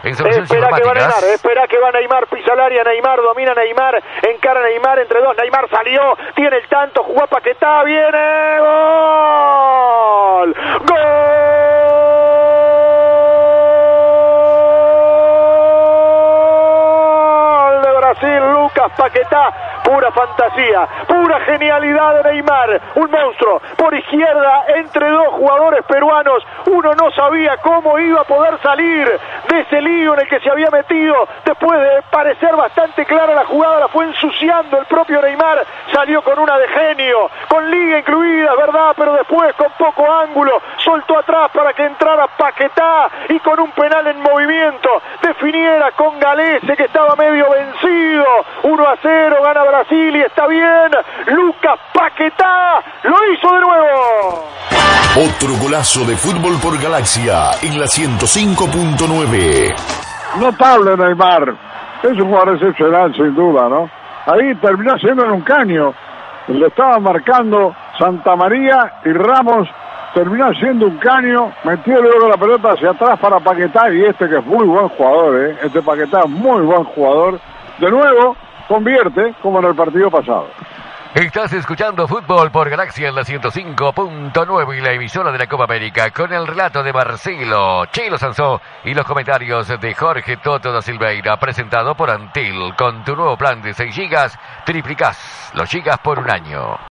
En soluciones informáticas. Espera que va Neymar, pisa el área, Neymar, domina Neymar, encara Neymar entre dos, Neymar salió, tiene el tanto, jugó a Paquetá, viene, gol, gol de Brasil, Lucas Paquetá. Pura fantasía, pura genialidad de Neymar, un monstruo, por izquierda entre dos jugadores peruanos, uno no sabía cómo iba a poder salir de ese lío en el que se había metido, después de parecer bastante clara la jugada, la fue ensuciando el propio Neymar, salió con una de genio, con liga incluida, verdad, pero después con poco ángulo, soltó atrás para que entrara Paquetá y con un penal en movimiento, definiera con Galese que estaba medio vencido, 1-0, gana Brasil y está bien, Lucas Paquetá lo hizo de nuevo. Otro golazo de Fútbol por Galaxia en la 105.9. Notable Neymar, es un jugador excepcional sin duda, ¿no? Ahí terminó siendo en un caño, le estaba marcando Santa María y Ramos terminó haciendo un caño, metió luego la pelota hacia atrás para Paquetá y este que es muy buen jugador, este Paquetá es muy buen jugador, de nuevo convierte como en el partido pasado. Estás escuchando Fútbol por Galaxia en la 105.9 y la emisora de la Copa América con el relato de Marcelo Chelo Sansó y los comentarios de Jorge Toto da Silveira, presentado por Antel. Con tu nuevo plan de 6 gigas, triplicás los gigas por un año.